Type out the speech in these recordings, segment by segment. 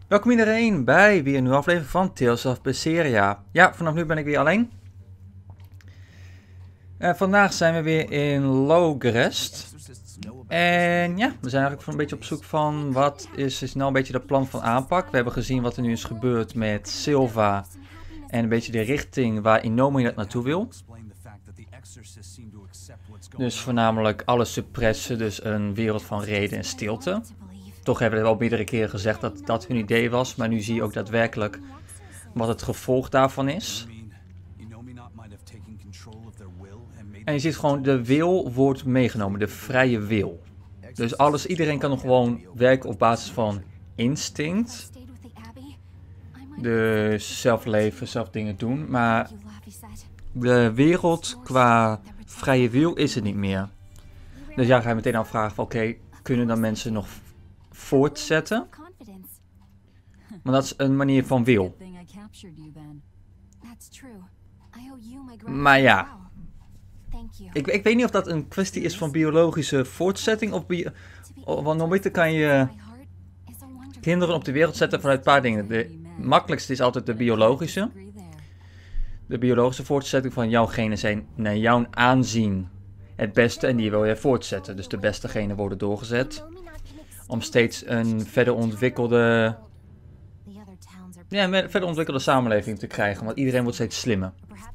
Welkom iedereen bij weer een nieuwe aflevering van Tales of Berseria. Ja, vanaf nu ben ik weer alleen. Vandaag zijn we weer in Logrest. En ja, we zijn eigenlijk een beetje op zoek van wat is nou een beetje de plan van aanpak. We hebben gezien wat er nu is gebeurd met Silva en een beetje de richting waar Inomi dat naartoe wil. Dus voornamelijk alles suppressen, dus een wereld van reden en stilte. Toch hebben we wel meerdere keren gezegd dat dat hun idee was, maar nu zie je ook daadwerkelijk wat het gevolg daarvan is. En je ziet gewoon, de wil wordt meegenomen, de vrije wil. Dus iedereen kan nog gewoon werken op basis van instinct. Dus zelf leven, zelf dingen doen, maar de wereld qua vrije wil is er niet meer. Dus ja, ga je meteen afvragen van oké, kunnen dan mensen nog voortzetten? Maar dat is een manier van wil. Maar ja, ik weet niet of dat een kwestie is van biologische voortzetting of want normaliter kan je kinderen op de wereld zetten vanuit een paar dingen. De makkelijkste is altijd de biologische. De biologische voortzetting van jouw genen zijn naar jouw aanzien het beste en die wil je voortzetten. Dus de beste genen worden doorgezet. Om steeds een verder ontwikkelde samenleving te krijgen. Want iedereen wordt steeds slimmer.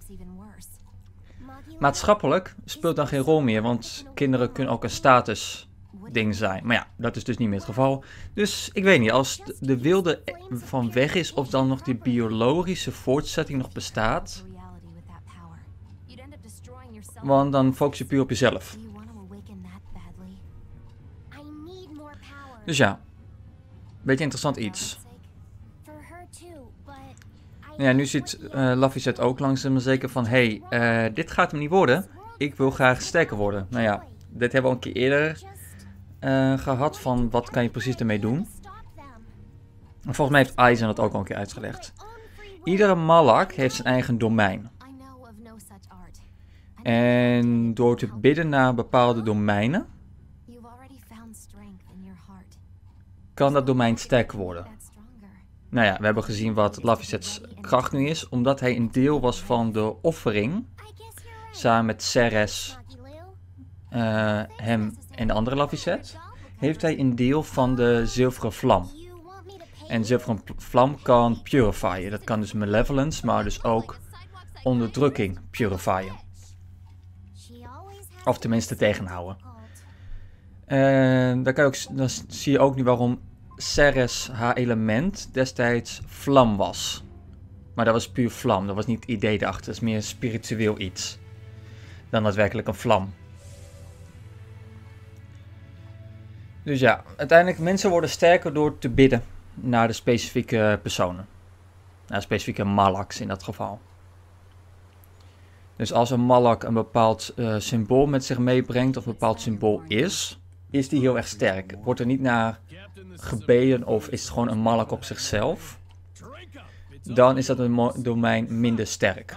Maatschappelijk speelt dan geen rol meer. Want kinderen kunnen ook een statusding zijn. Maar ja, dat is dus niet meer het geval. Dus ik weet niet, als de wilde van weg is of dan nog die biologische voortzetting nog bestaat. Want dan focus je puur op jezelf. Dus ja, beetje interessant iets. Ja, nu ziet Laphicet ook langzaam maar zeker van, dit gaat hem niet worden. Ik wil graag sterker worden. Nou ja, dit hebben we al een keer eerder gehad van wat kan je precies ermee doen. En volgens mij heeft Aizen dat ook al een keer uitgelegd. Iedere Malak heeft zijn eigen domein. En door te bidden naar bepaalde domeinen kan dat domein sterker worden. Nou ja, we hebben gezien wat Laphicet's kracht nu is. Omdat hij een deel was van de offering. Samen met Ceres, hem en de andere Laphicet. Heeft hij een deel van de zilveren vlam. En zilveren vlam kan purifyen. Dat kan dus malevolence, maar dus ook onderdrukking purifyen. Of tenminste tegenhouden. Dan zie je ook nu waarom Ceres haar element destijds vlam was. Maar dat was puur vlam, dat was niet het idee erachter. Dat is meer spiritueel iets dan daadwerkelijk een vlam. Dus ja, uiteindelijk mensen worden sterker door te bidden naar de specifieke personen. Naar specifieke Malaks in dat geval. Dus als een Malak een bepaald symbool met zich meebrengt of een bepaald symbool is die heel erg sterk. Wordt er niet naar gebeden of is het gewoon een Malak op zichzelf, dan is dat een domein minder sterk.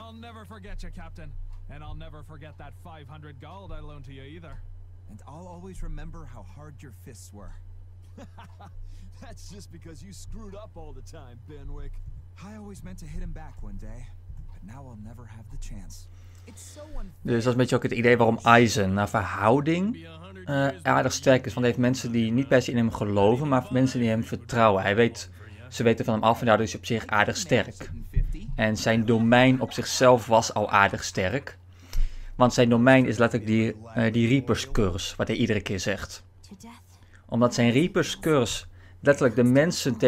That's just because you screwed up all the time, Benwick. I always meant to hit him back one day, but now I'll never have the chance. Dus dat is een beetje ook het idee waarom Aizen naar verhouding aardig sterk is. Want hij heeft mensen die niet per se in hem geloven, maar mensen die hem vertrouwen. Ze weten van hem af en daardoor is hij op zich aardig sterk. En zijn domein op zichzelf was al aardig sterk. Want zijn domein is letterlijk die Reaper's Curse, wat hij iedere keer zegt. Omdat zijn Reaper's Curse letterlijk de mensen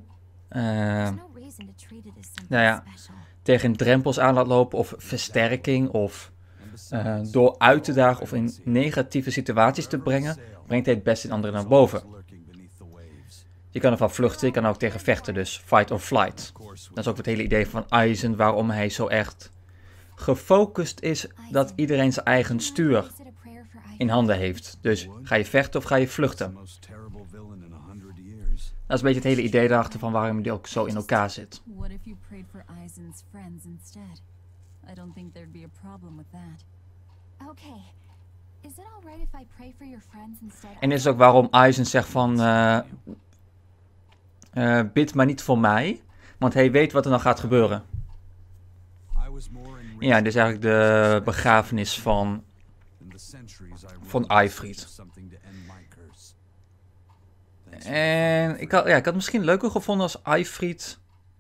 tegen drempels aan laat lopen of versterking of door uit te dagen of in negatieve situaties te brengen, brengt hij het beste in anderen naar boven. Je kan ervan vluchten, je kan ook tegen vechten, dus fight or flight. Dat is ook het hele idee van Aizen, waarom hij zo echt gefocust is dat iedereen zijn eigen stuur in handen heeft. Dus ga je vechten of ga je vluchten? Dat is een beetje het hele idee daarachter van waarom die ook zo in elkaar zit. En dit is ook waarom Aizen zegt van bid maar niet voor mij, want hij weet wat er dan gaat gebeuren. Ja, dit is eigenlijk de begrafenis van Aifrith. En ik had misschien leuker gevonden als Aifrith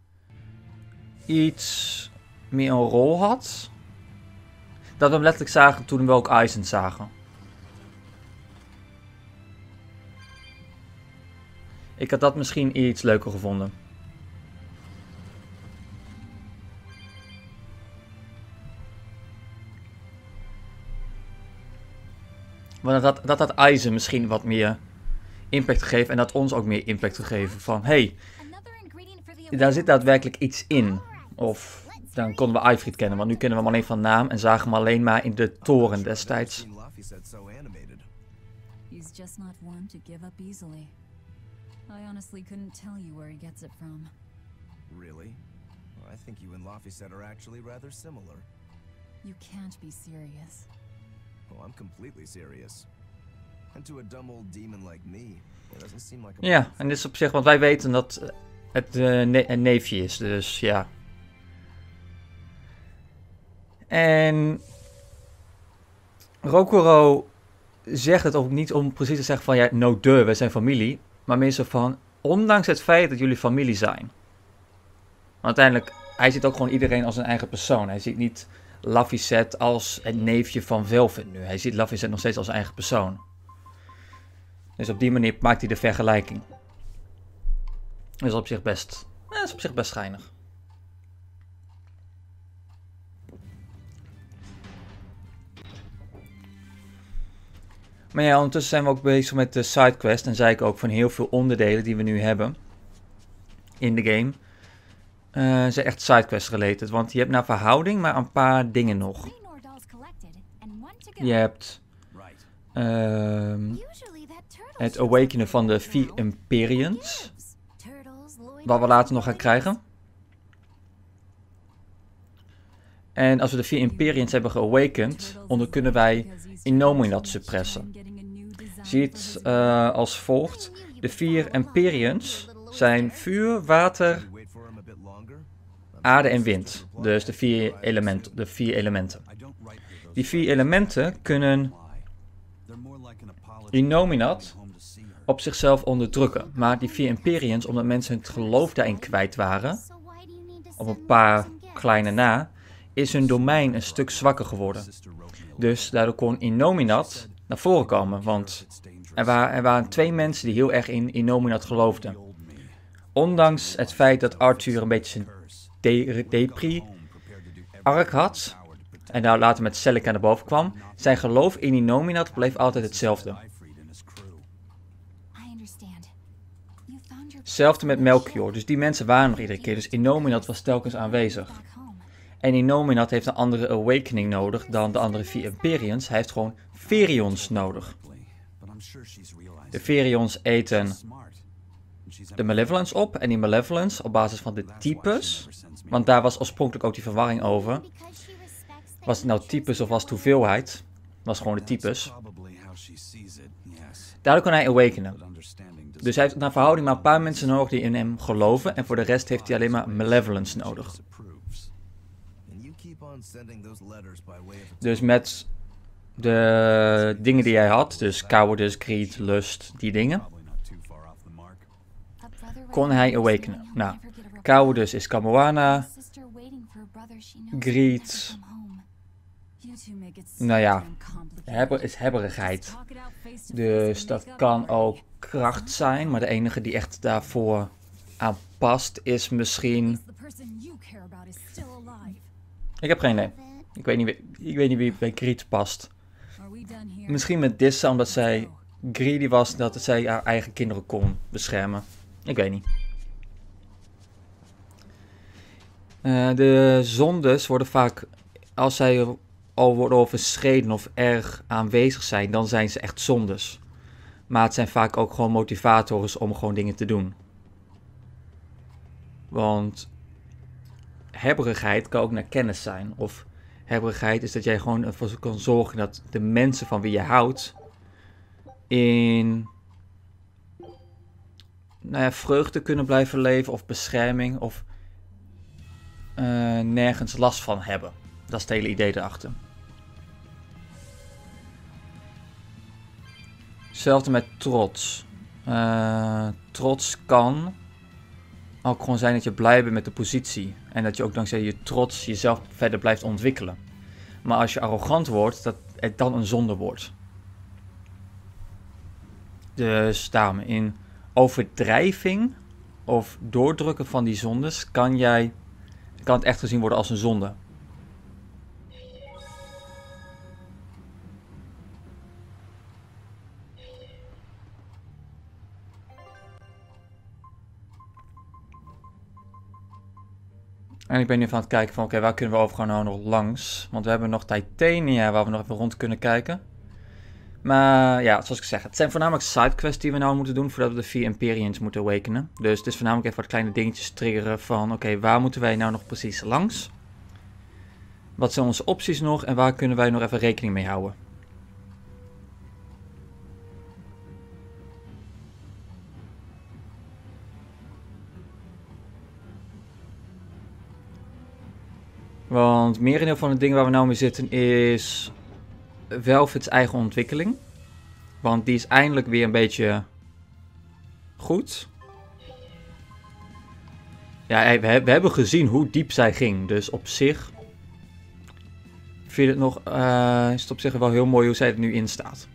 iets meer een rol had. Dat we hem letterlijk zagen toen we ook Aizen zagen. Ik had dat misschien iets leuker gevonden. Want dat had Aizen misschien wat meer impact gegeven. En dat ons ook meer impact gegeven. Van, hey, daar zit daadwerkelijk iets in. Of dan konden we Aifrith kennen. Want nu kennen we hem alleen van naam. En zagen hem alleen maar in de toren destijds. He's just not one to give up easily. I honestly couldn't tell you where he gets it from. Really? Well, I think you and Laphicet are actually rather similar. You can't be serious. Oh, I'm completely serious. And to a dumb old demon like me, it doesn't seem like a... Ja, en dit is op zich, want wij weten dat het een neefje is, dus ja. En Rokuro zegt het ook niet om precies te zeggen van, ja, no duh, wij zijn familie. Maar meer zo van, ondanks het feit dat jullie familie zijn. Want uiteindelijk, hij ziet ook gewoon iedereen als een eigen persoon. Hij ziet niet Laphicet als het neefje van Velvet nu. Hij ziet Laphicet nog steeds als een eigen persoon. Dus op die manier maakt hij de vergelijking. Dat is op zich best, schijnig. Maar ja, ondertussen zijn we ook bezig met de sidequest. En zei ik ook van heel veel onderdelen die we nu hebben in de game. Zijn echt sidequest related. Want je hebt naar verhouding maar een paar dingen nog. Je hebt het awakenen van de 4 Empyreans. Wat we later nog gaan krijgen. En als we de 4 Empyreans hebben geawakend, dan kunnen wij Innominat suppressen. Zie het als volgt. De 4 Empyreans zijn vuur, water, aarde en wind. Dus de 4 elementen. Die 4 elementen kunnen Innominat op zichzelf onderdrukken. Maar die 4 Empyreans, omdat mensen het geloof daarin kwijt waren, op een paar kleine na, is hun domein een stuk zwakker geworden. Dus daardoor kon Innominat naar voren komen. Want er waren 2 mensen die heel erg in Innominat geloofden. Ondanks het feit dat Arthur een beetje zijn depri-arc had. En daar later met Celica naar boven kwam. Zijn geloof in Innominat bleef altijd hetzelfde. Hetzelfde met Melchior. Dus die mensen waren nog iedere keer. Dus Innominat was telkens aanwezig. En Innominat heeft een andere awakening nodig dan de andere 4 Empyreans. Hij heeft gewoon Virions nodig. De Virions eten de Malevolence op. En die Malevolence op basis van de types. Want daar was oorspronkelijk ook die verwarring over. Was het nou types of was het hoeveelheid? Was gewoon de types. Daardoor kon hij awakenen. Dus hij heeft naar verhouding maar een paar mensen nodig die in hem geloven. En voor de rest heeft hij alleen maar Malevolence nodig. Dus met de dingen die hij had, dus cowardice, greed, lust, die dingen, kon hij awakenen. Nou, cowardice is Kamoana, greed, nou ja, is hebberigheid. Dus dat kan ook kracht zijn, maar de enige die echt daarvoor aan past is misschien... Ik heb geen idee. Ik weet niet wie bij greed past. Misschien met Dissa, omdat zij greedy was, dat zij haar eigen kinderen kon beschermen. Ik weet niet. De zondes worden vaak, als zij al worden overschreden of erg aanwezig zijn, dan zijn ze echt zondes. Maar het zijn vaak ook gewoon motivators om gewoon dingen te doen. Want hebberigheid kan ook naar kennis zijn. Of hebberigheid is dat jij gewoon ervoor kan zorgen dat de mensen van wie je houdt in nou ja, vreugde kunnen blijven leven of bescherming of nergens last van hebben. Dat is het hele idee erachter. Hetzelfde met trots. Trots kan ook gewoon zijn dat je blij bent met de positie. En dat je ook dankzij je trots jezelf verder blijft ontwikkelen. Maar als je arrogant wordt, dat het dan een zonde wordt. Dus daarom in overdrijving of doordrukken van die zondes kan het echt gezien worden als een zonde. En ik ben nu even aan het kijken van oké, waar kunnen we overgaan nou nog langs? Want we hebben nog Titania waar we nog even rond kunnen kijken. Maar ja, zoals ik zeg, het zijn voornamelijk sidequests die we nou moeten doen voordat we de 4 Empyreans moeten awakenen. Dus het is voornamelijk even wat kleine dingetjes triggeren van oké, waar moeten wij nou nog precies langs? Wat zijn onze opties nog en waar kunnen wij nog even rekening mee houden? Want merendeel van de dingen waar we nou mee zitten is Velvet's eigen ontwikkeling. Want die is eindelijk weer een beetje goed. Ja, we hebben gezien hoe diep zij ging. Dus op zich is het op zich wel heel mooi hoe zij er nu in staat.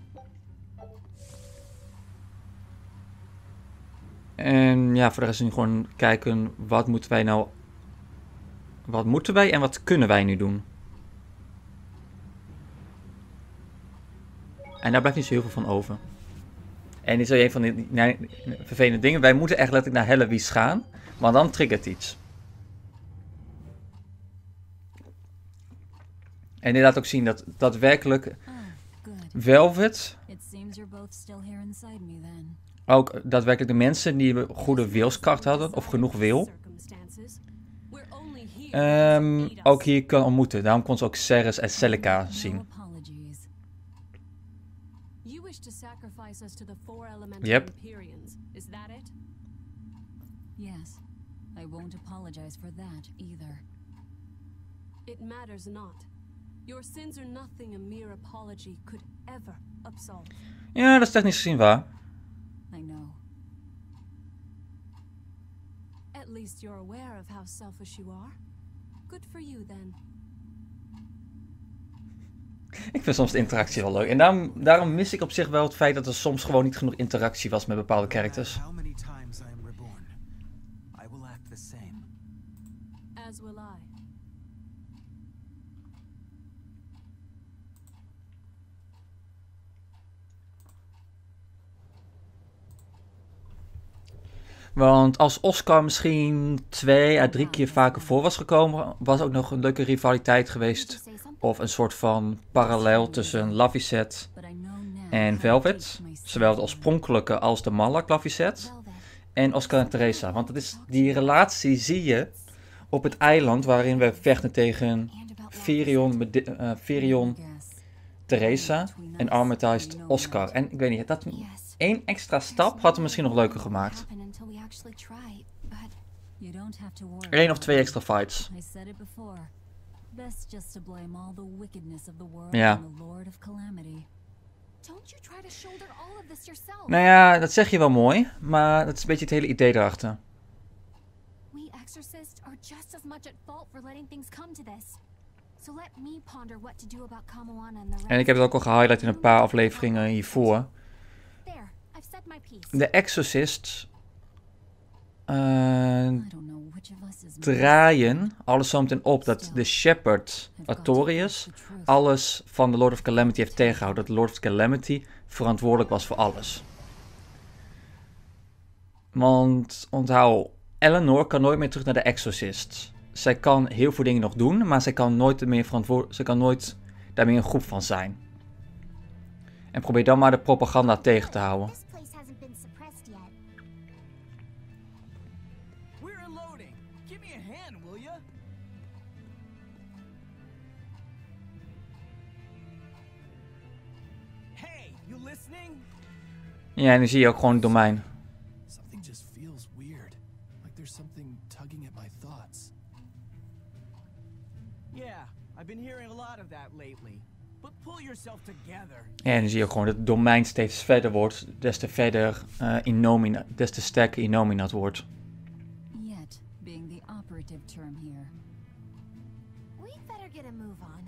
En ja, voor de rest nu gewoon kijken wat moeten wij nou... Wat moeten wij en wat kunnen wij nu doen? En daar blijft niet zo heel veel van over. En dit is een van de vervelende dingen. Wij moeten echt letterlijk naar Hellewies gaan. Maar dan triggert iets. En dit laat ook zien dat daadwerkelijk Velvet... ook daadwerkelijk de mensen die goede wilskracht hadden. Of genoeg wil. Ook hier kan ontmoeten. Daarom kon ze ook Ceres en Celica zien. Yep. Yes, I won't apologize for that either. It matters not. Your sins are nothing a mere apology could ever absolve. Ja, dat is technisch gezien waar. I know. At least you're aware of how selfish you are. Good for you then. Ik vind soms de interactie wel leuk. En daarom mis ik op zich wel het feit dat er soms gewoon niet genoeg interactie was met bepaalde characters. How many times I am reborn, I will act the same. As will I. Want als Oscar misschien 2 à 3 keer vaker voor was gekomen, was ook nog een leuke rivaliteit geweest. Of een soort van parallel tussen Laphicet en Velvet. Zowel de oorspronkelijke als de mannelijke Laphicet. En Oscar en Theresa. Want dat is, die relatie zie je op het eiland waarin we vechten tegen Firion, Theresa en Armitage Oscar. En ik weet niet, dat 1 extra stap had hem misschien nog leuker gemaakt. 1 of 2 extra fights. Ja. Nou ja, dat zeg je wel mooi, maar dat is een beetje het hele idee erachter. We exorcists are just as much at fault for letting things come to this. So let me ponder what to do about Kamoana and the rest. En ik heb het ook al gehighlight in een paar afleveringen hiervoor. There, I've said my piece. De Exorcist draaien alles zo meteen op dat de Shepherd Artorius alles van de Lord of Calamity heeft tegengehouden. Dat de Lord of Calamity verantwoordelijk was voor alles. Want onthoud, Eleanor kan nooit meer terug naar de Exorcist. Zij kan heel veel dingen nog doen, maar zij kan nooit daarmee een groep van zijn. En probeer dan maar de propaganda tegen te houden. Hey, you listening? Ja, en nu zie je ook gewoon het domein. Something something tugging at my thoughts. Yeah, I've been hearing a lot of that lately. But pull yourself together. En dan zie je gewoon dat het domein steeds verder wordt, des te verder des te sterker Innominat wordt. Yet being the operative term here. We'd better get a move on.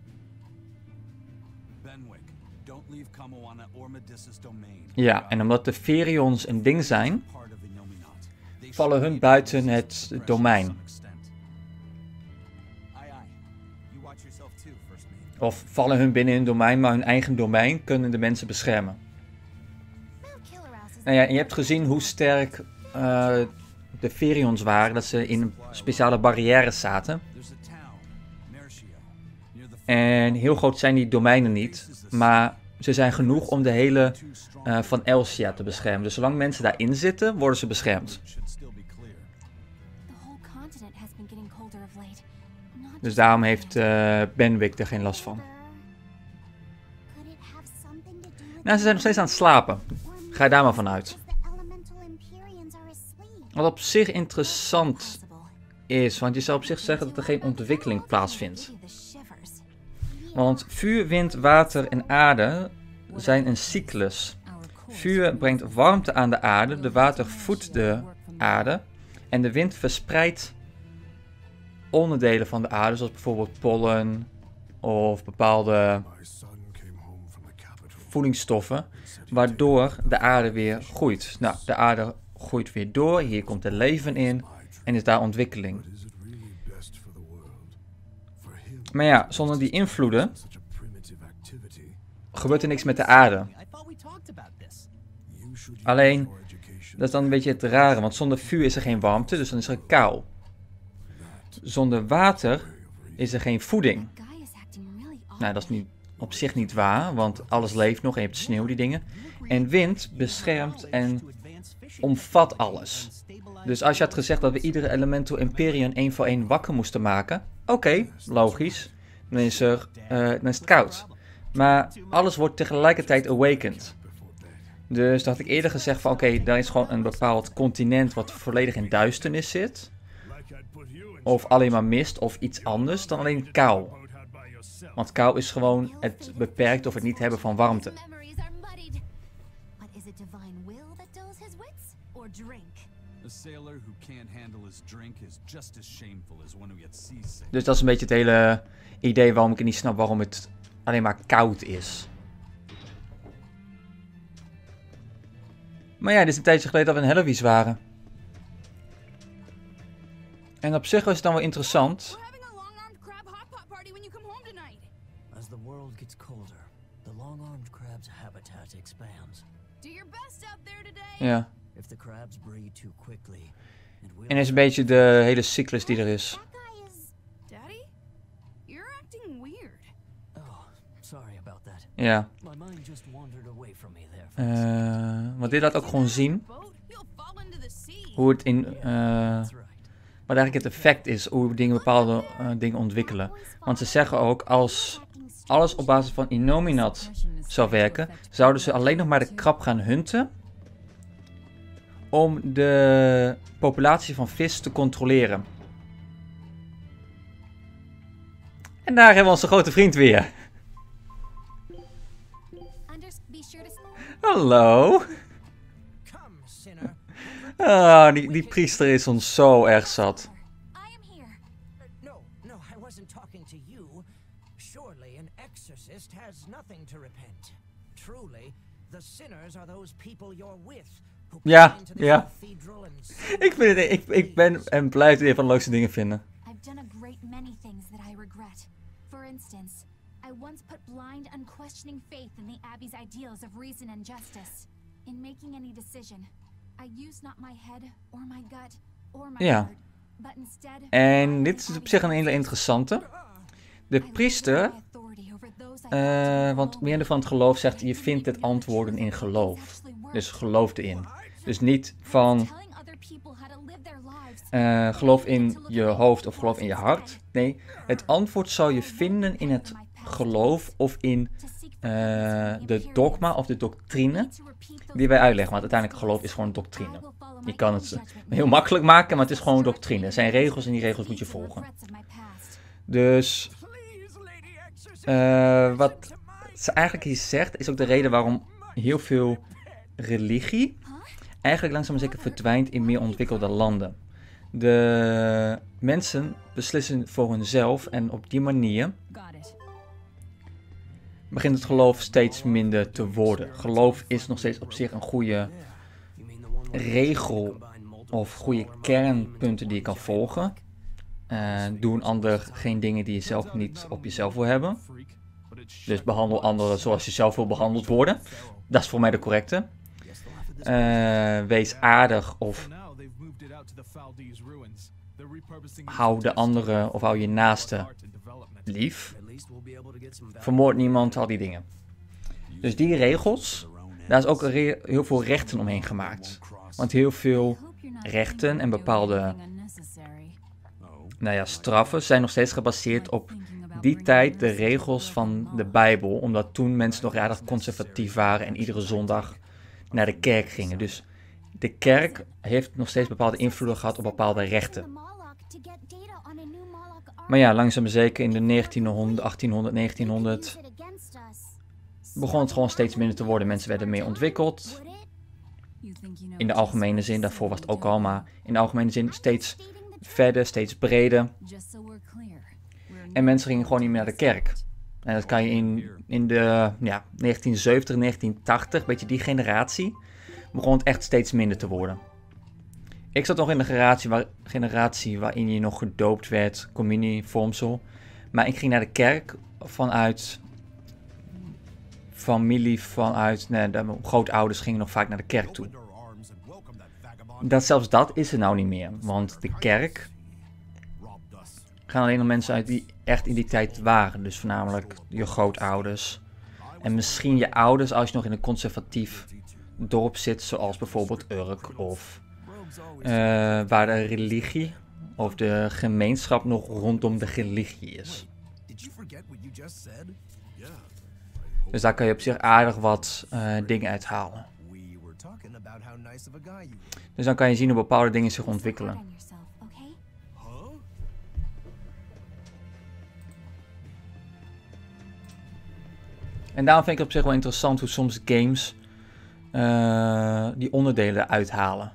Benwick, don't leave Kamoana or Medissa's domain. Ja, en omdat de Ferions een ding zijn, Part of Innominat. They vallen hun buiten het domein. Of vallen hun binnen hun domein, maar hun eigen domein kunnen de mensen beschermen. Nou ja, en je hebt gezien hoe sterk de Ferions waren, dat ze in speciale barrières zaten. En heel groot zijn die domeinen niet, maar ze zijn genoeg om de hele van Elsia te beschermen. Dus zolang mensen daarin zitten, worden ze beschermd. Dus daarom heeft Benwick er geen last van. Nou, ze zijn nog steeds aan het slapen. Ga je daar maar vanuit. Wat op zich interessant is, want je zou op zich zeggen dat er geen ontwikkeling plaatsvindt. Want vuur, wind, water en aarde zijn een cyclus. Vuur brengt warmte aan de aarde, de water voedt de aarde en de wind verspreidt onderdelen van de aarde, zoals bijvoorbeeld pollen of bepaalde voedingsstoffen, waardoor de aarde weer groeit. Nou, de aarde groeit weer door, hier komt er leven in en is daar ontwikkeling. Maar ja, zonder die invloeden gebeurt er niks met de aarde. Alleen, dat is dan een beetje het rare, want zonder vuur is er geen warmte, dus dan is er kou. Zonder water is er geen voeding. Nou, dat is niet, op zich niet waar, want alles leeft nog en je hebt sneeuw, die dingen. En wind beschermt en omvat alles. Dus als je had gezegd dat we iedere Elemental Empyrean 1 voor 1 wakker moesten maken, oké, logisch, dan is het koud. Maar alles wordt tegelijkertijd awakened. Dus dat had ik eerder gezegd van oké, daar is gewoon een bepaald continent wat volledig in duisternis zit. Of alleen maar mist of iets anders dan alleen kou. Want kou is gewoon het beperkt of het niet hebben van warmte. Dus dat is een beetje het hele idee waarom ik niet snap waarom het alleen maar koud is. Maar ja, dit is een tijdje geleden dat we in Hellewies waren. En op zich was het dan wel interessant. As the world gets colder, the long-armed crab's habitat expands. Do your best out there today. Ja. If the crabs breed too quickly, En dat is een beetje de hele cyclus die er is. Daddy, you're acting weird. Oh, sorry about that. Ja. My mind just wandered away from me there. Want dit laat ook gewoon zien hoe het in wat eigenlijk het effect is, hoe dingen bepaalde dingen ontwikkelen. Want ze zeggen ook, als alles op basis van Innominat zou werken, zouden ze alleen nog maar de krab gaan hunten om de populatie van vis te controleren. En daar hebben we onze grote vriend weer. Hallo. Ah, die priester is ons zo erg zat. No, I wasn't talking to you. Surely an exorcist has nothing to repent. Truly, the sinners are those people you're with. Ja. Ik ben en blijf een van de leukste dingen vinden. I've done a great many things that I regret. For instance, I once put blind, unquestioning faith in the Abbey's ideals of reason and justice. In making any decision, I used not my head or my gut or my heart, but instead. En dit is op zich een hele interessante. De priester, want meer van het geloof zegt, je vindt het antwoorden in geloof. Dus geloof erin. Dus niet van geloof in je hoofd of geloof in je hart. Nee, het antwoord zou je vinden in het geloof of in de dogma of de doctrine die wij uitleggen. Want uiteindelijk geloof is gewoon een doctrine. Je kan het heel makkelijk maken, maar het is gewoon een doctrine. Er zijn regels en die regels moet je volgen. Dus wat ze eigenlijk hier zegt, is ook de reden waarom heel veel religie eigenlijk langzaam maar zeker verdwijnt in meer ontwikkelde landen. De mensen beslissen voor hunzelf en op die manier begint het geloof steeds minder te worden. Geloof is nog steeds op zich een goede regel of goede kernpunten die je kan volgen. Doe een ander geen dingen die je zelf niet op jezelf wil hebben. Dus behandel anderen zoals je zelf wil behandeld worden. Dat is voor mij de correcte. Wees aardig of hou de anderen of hou je naaste lief. Vermoord niemand, al die dingen. Dus die regels, daar is ook heel veel rechten omheen gemaakt. Want heel veel rechten en bepaalde straffen zijn nog steeds gebaseerd op die tijd de regels van de Bijbel. Omdat toen mensen nog aardig conservatief waren en iedere zondag naar de kerk gingen. Dus de kerk heeft nog steeds bepaalde invloeden gehad op bepaalde rechten. Maar ja, langzaam maar zeker in de 1900, 1800, 1900 begon het gewoon steeds minder te worden. Mensen werden meer ontwikkeld. In de algemene zin, daarvoor was het ook al, maar in de algemene zin steeds verder, steeds breder. En mensen gingen gewoon niet meer naar de kerk. En dat kan je in de 1970, 1980, een beetje die begon het echt steeds minder te worden. Ik zat nog in de generatie waarin je nog gedoopt werd, communievormsel. Maar ik ging naar de kerk vanuit familie, mijn grootouders gingen nog vaak naar de kerk toe. Zelfs dat is er nou niet meer, want de kerk gaan alleen nog mensen uit die echt in die tijd waren. Dus voornamelijk je grootouders en misschien je ouders als je nog in een conservatief dorp zit, zoals bijvoorbeeld Urk of waar de religie of de gemeenschap nog rondom de religie is. Dus daar kan je op zich aardig wat dingen uithalen. Dus dan kan je zien hoe bepaalde dingen zich ontwikkelen. En daarom vind ik het op zich wel interessant hoe soms games die onderdelen uithalen.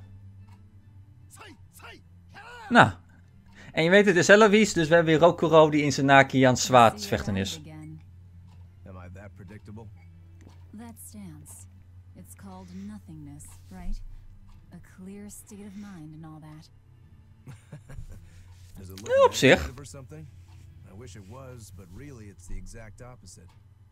Nou, en je weet het is Eloise, dus we hebben weer Rokuro die in zijn naki aan het zwaard vechten is. Am I that predictable? That stance. It's called nothingness, right? A clear state of mind and all that. Does it Ja, op zich. negative or something? I wish it was, but really it's the exact opposite.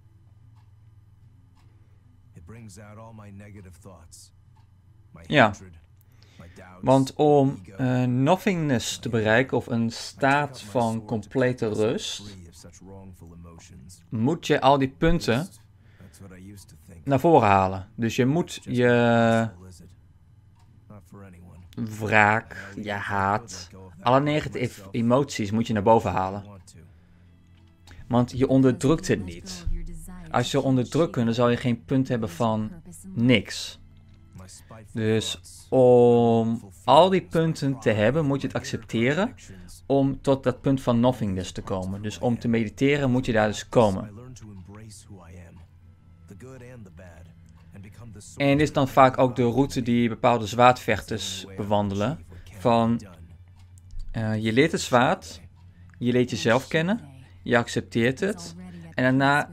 It brings out all my negative thoughts. My Ja. hatred, my doubts, Want om ego, nothingness te bereiken of een staat van complete rust, free of such wrongful emotions. moet je al die punten That's what I used to think. naar voren halen. Dus je moet Just je impossible, is it? Not for anyone. wraak, je haat, alle negatieve emoties moet je naar boven halen. Want to. Want je onderdrukt het niet. Als je zou onderdrukken, dan zal je geen punt hebben van niks. My spiteful Dus thoughts, om al die punten te hebben, moet je het accepteren om tot dat punt van nothingness te komen. Dus om te mediteren moet je daar dus I komen. learn to embrace who I am, the good and the bad, and become the En dit is dan vaak ook de route die bepaalde zwaardvechters bewandelen. Van je leert het zwaard, je leert jezelf kennen, je accepteert het. En daarna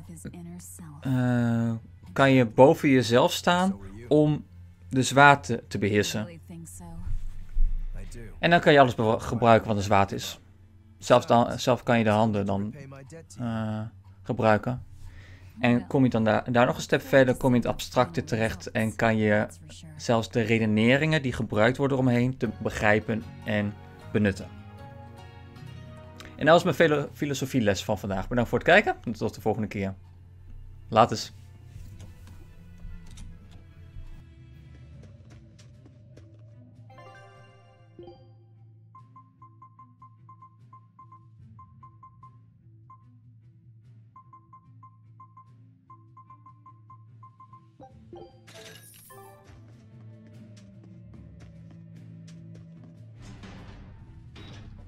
kan je boven jezelf staan om de zwaard te beheersen. I do. En dan kan je alles gebruiken wat een zwaard is. Zelf kan je de handen dan Pay my debt to you. gebruiken. En kom je dan daar nog een stap verder, kom je in het abstracte terecht en kan je zelfs de redeneringen die gebruikt worden omheen te begrijpen en benutten. En dat was mijn filosofieles van vandaag. Bedankt voor het kijken en tot de volgende keer. Laters.